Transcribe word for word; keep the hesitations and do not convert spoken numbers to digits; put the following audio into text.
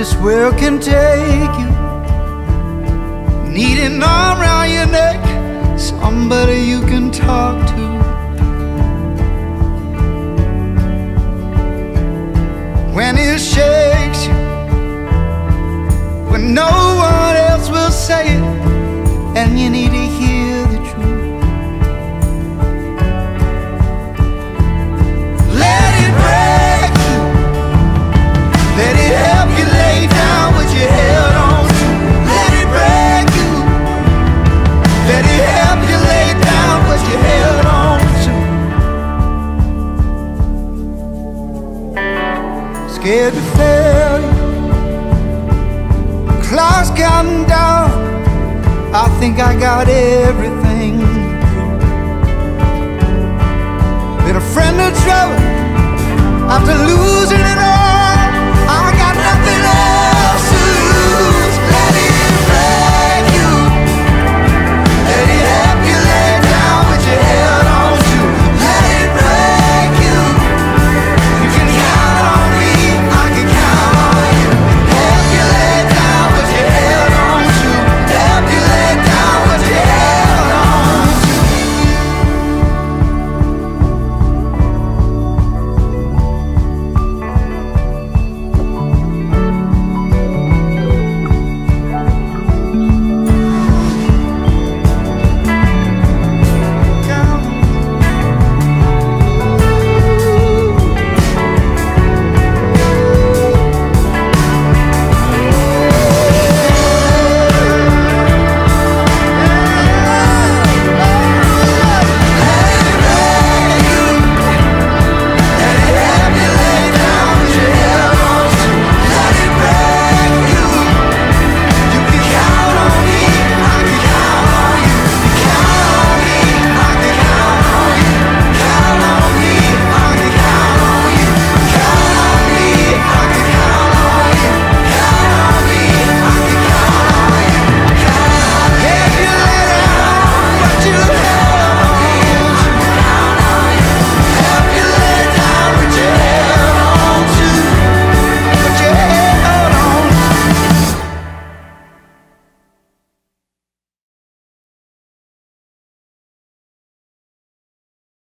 this world can take you. Need an arm around your neck, somebody you can talk to. When it shakes you, when no one else will say it, and you need to hear the truth. Let it break you, let it help you lay down what you held on to. Let it break you, let it help you lay down what you held on to. Scared to fail you, clock's counting down, I think I got everything. Been a friend of trouble after losing it all.